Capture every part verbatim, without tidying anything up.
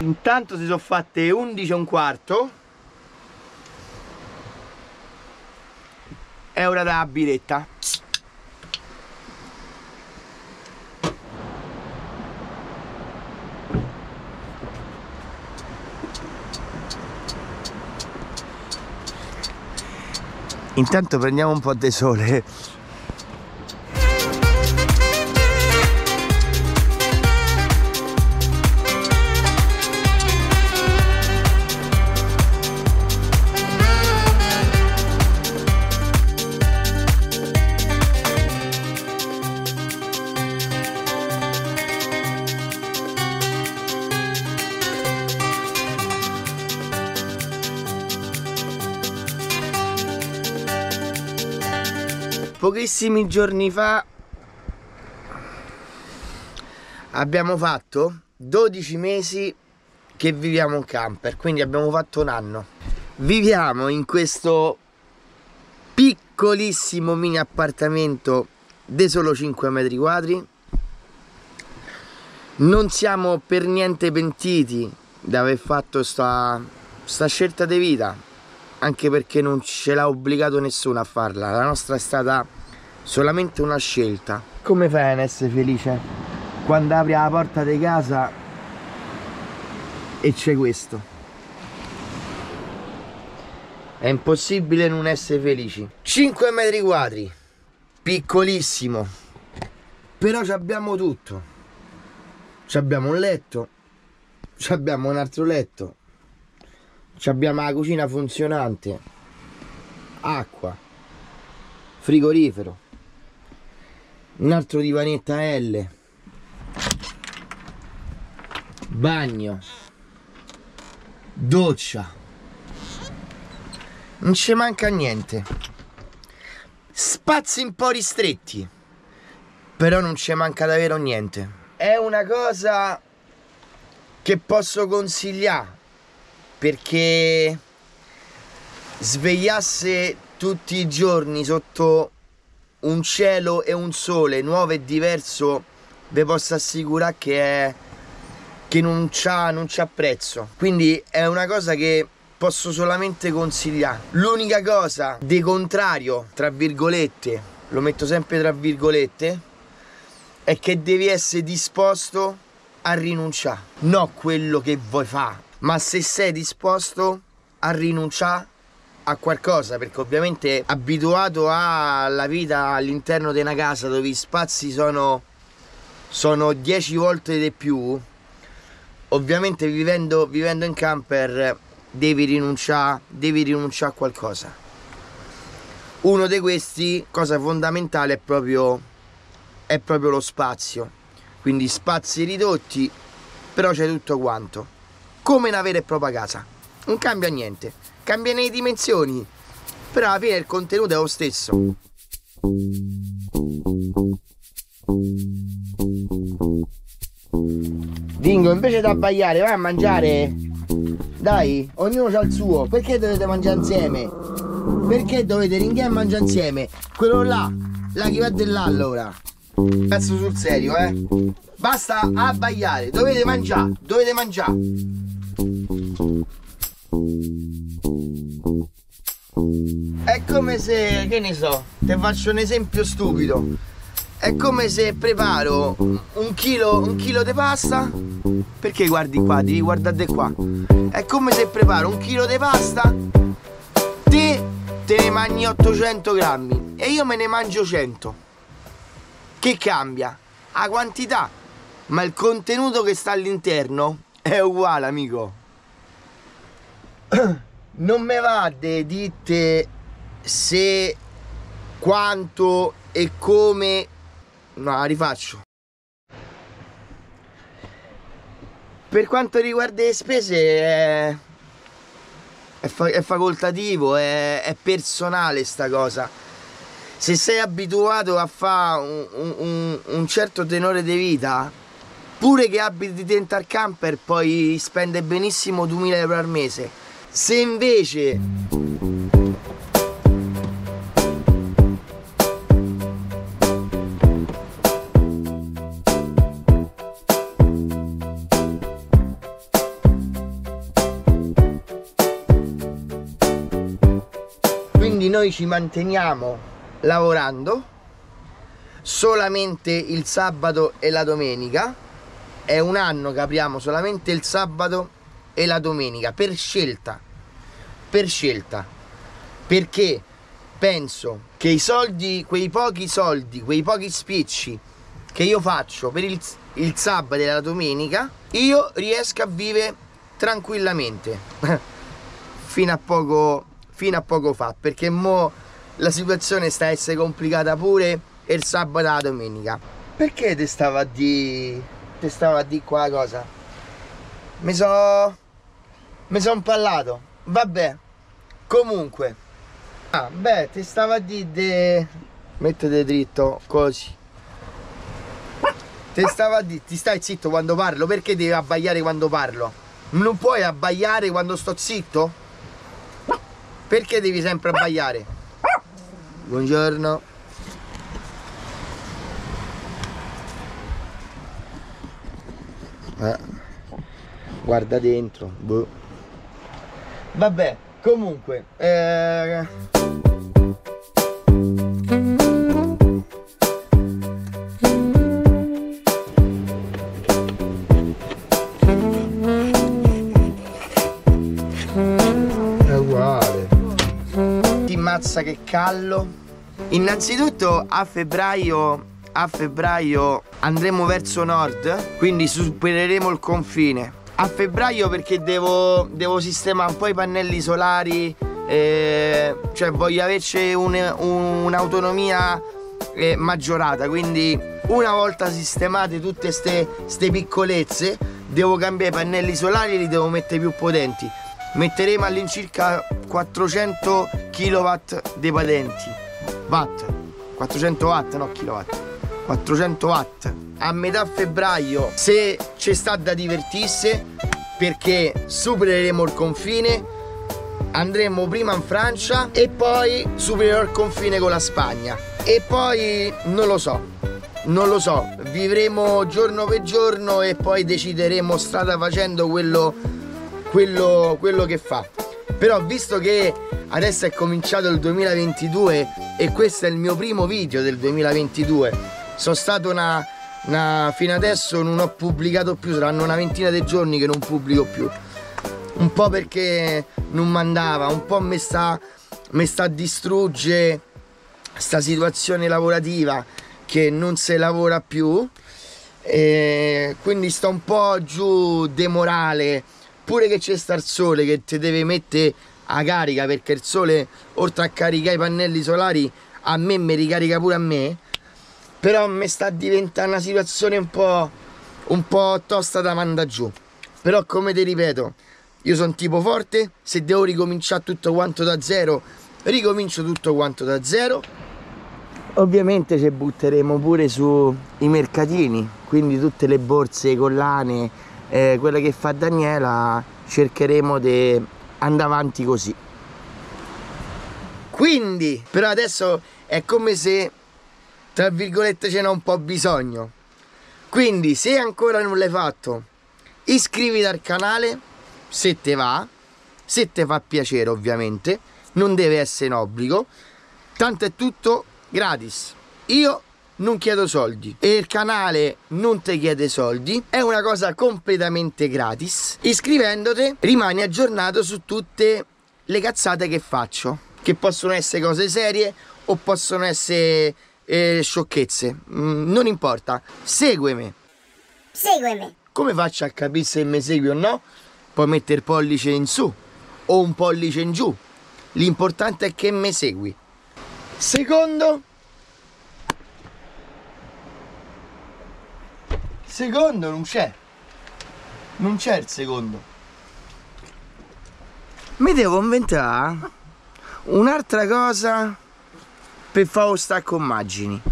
Intanto si sono fatte undici e un quarto. È ora da biretta. Intanto prendiamo un po' di sole. Pochissimi giorni fa abbiamo fatto dodici mesi che viviamo in camper, quindi abbiamo fatto un anno. Viviamo in questo piccolissimo mini appartamento di solo cinque metri quadri. Non siamo per niente pentiti di aver fatto sta, sta scelta di vita, anche perché non ce l'ha obbligato nessuno a farla. La nostra è stata solamente una scelta. Come fai a essere felice quando apri la porta di casa e c'è questo? È impossibile non essere felici. cinque metri quadri, piccolissimo, però abbiamo tutto. Abbiamo un letto, abbiamo un altro letto, abbiamo la cucina funzionante, acqua, frigorifero, un altro divanetto a L, bagno, doccia, non ci manca niente. Spazi un po' ristretti, però non ci manca davvero niente. È una cosa che posso consigliare, perché svegliasse tutti i giorni sotto un cielo e un sole nuovo e diverso, vi posso assicurare che, è, che non c'ha non c'ha prezzo. Quindi è una cosa che posso solamente consigliare. L'unica cosa di contrario, tra virgolette, lo metto sempre tra virgolette, è che devi essere disposto a rinunciare. Non quello che vuoi fare, ma se sei disposto a rinunciare a qualcosa, perché ovviamente abituato alla vita all'interno di una casa dove gli spazi sono sono dieci volte di più, ovviamente vivendo, vivendo in camper devi rinunciare devi rinunciare a qualcosa. Uno di questi, cosa fondamentale, è proprio è proprio lo spazio. Quindi spazi ridotti, però c'è tutto quanto, come una vera e propria casa. Non cambia niente, cambiano le dimensioni, però alla fine il contenuto è lo stesso. Dingo, invece di abbaiare, vai a mangiare. Dai, ognuno ha il suo. Perché dovete mangiare insieme? Perché dovete ringhia e mangiare insieme? Quello là, la chi va di là allora. Cazzo, sul serio, eh? Basta abbaiare, dovete mangiare, dovete mangiare. È come se, che ne so, ti faccio un esempio stupido. È come se preparo un chilo, un chilo di pasta. Perché guardi qua, devi guardare qua. È come se preparo un chilo di pasta, te te ne mangi ottocento grammi e io me ne mangio cento. Che cambia? La quantità, ma il contenuto che sta all'interno è uguale, amico. Non me va di dite se, quanto e come. No, la rifaccio. Per quanto riguarda le spese è, è, fa è facoltativo, è, è personale sta cosa. Se sei abituato a fare un, un, un certo tenore di vita, pure che abiti dentro al camper, puoi spendere benissimo duemila euro al mese. Se invece noi ci manteniamo lavorando solamente il sabato e la domenica. È un anno che apriamo solamente il sabato e la domenica, per scelta, per scelta, perché penso che i soldi, quei pochi soldi, quei pochi spicci che io faccio per il, il sabato e la domenica, io riesco a vivere tranquillamente fino a poco fino a poco fa, perché mo la situazione sta a essere complicata pure il sabato e la domenica. Perché te stava a di te stava a di qua cosa? Mi so mi son parlato. Vabbè, comunque, ah beh, ti stava a di de... mettete dritto così. Ti stava a di, ti stai zitto quando parlo? Perché devi abbaiare quando parlo? Non puoi abbaiare quando sto zitto? Perché devi sempre abbaiare? Buongiorno. Eh, guarda dentro. Boh. Vabbè, comunque eh... è uguale. Ti mazza che callo. Innanzitutto a febbraio a febbraio andremo verso nord, quindi supereremo il confine. A febbraio perché devo, devo sistemare un po' i pannelli solari, eh, cioè voglio averci un'autonomia un eh, maggiorata, quindi una volta sistemate tutte queste piccolezze devo cambiare i pannelli solari e li devo mettere più potenti. Metteremo all'incirca quattrocento chilowatt dei potenti. Watt, quattrocento watt, no kilowatt, quattrocento watt. A metà febbraio, se ci sta da divertirsi, perché supereremo il confine, andremo prima in Francia e poi supererò il confine con la Spagna. E poi non lo so, non lo so, vivremo giorno per giorno e poi decideremo strada facendo quello, quello, quello che fa. Però visto che adesso è cominciato il duemilaventidue e questo è il mio primo video del duemilaventidue, sono stato una, una fino adesso non ho pubblicato più, saranno una ventina di giorni che non pubblico più, un po' perché non mandava, un po' mi sta, mi sta a distruggere sta situazione lavorativa che non si lavora più, e quindi sto un po' giù de morale, pure che c'è sta il sole che ti deve mettere a carica, perché il sole oltre a caricare i pannelli solari a me mi ricarica pure a me. Però mi sta diventando una situazione un po', un po' tosta da mandare giù. Però come ti ripeto, io sono tipo forte, se devo ricominciare tutto quanto da zero, ricomincio tutto quanto da zero. Ovviamente ci butteremo pure sui mercatini, quindi tutte le borse, collane, eh, quelle che fa Daniela, cercheremo di andare avanti così. Quindi, però adesso è come se, tra virgolette, ce n'è un po' bisogno. Quindi se ancora non l'hai fatto, iscriviti al canale se te va, se te fa piacere ovviamente, non deve essere un obbligo, tanto è tutto gratis. Io non chiedo soldi e il canale non ti chiede soldi, è una cosa completamente gratis. Iscrivendoti rimani aggiornato su tutte le cazzate che faccio, che possono essere cose serie o possono essere eh, sciocchezze, mm, non importa, seguimi. Seguimi. Come faccio a capire se mi segui o no? Puoi mettere il pollice in su o un pollice in giù, l'importante è che mi segui. Secondo Secondo non c'è. Non c'è il secondo. Mi devo inventare un'altra cosa per fare lo stacco immagini.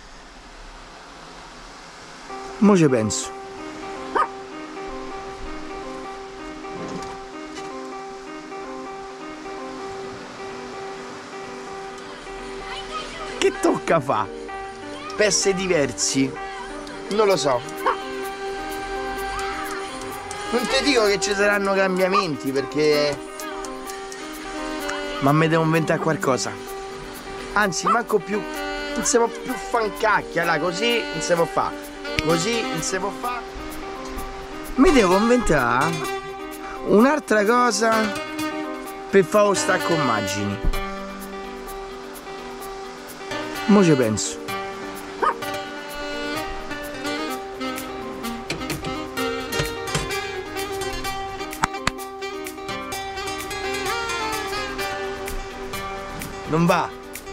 Mo ci penso. Che tocca fa? Per essere diversi? Non lo so. Non ti dico che ci saranno cambiamenti perché... ma mi devo inventare qualcosa. Anzi, manco più. Non si può più fancacchia, là, così non si può fare. Così non si può fare. Mi devo inventare un'altra cosa per fare lo stacco immagini. Mo' ci penso. Non va.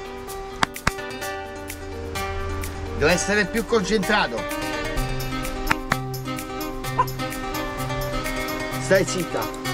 Devo essere più concentrato. Stai zitta.